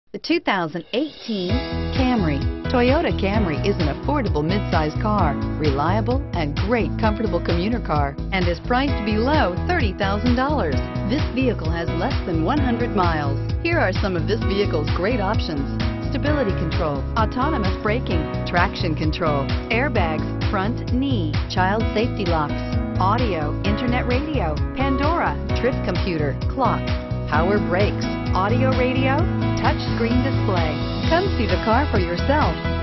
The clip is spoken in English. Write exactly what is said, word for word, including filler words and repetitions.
The two thousand eighteen Camry. Toyota Camry is an affordable midsize car, reliable and great comfortable commuter car, and is priced below thirty thousand dollars. This vehicle has less than one hundred miles. Here are some of this vehicle's great options: stability control, autonomous braking, traction control, airbags, front knee, child safety locks, audio, internet radio, Pandora, trip computer, clock, power brakes, audio radio, touch screen display. Come see the car for yourself.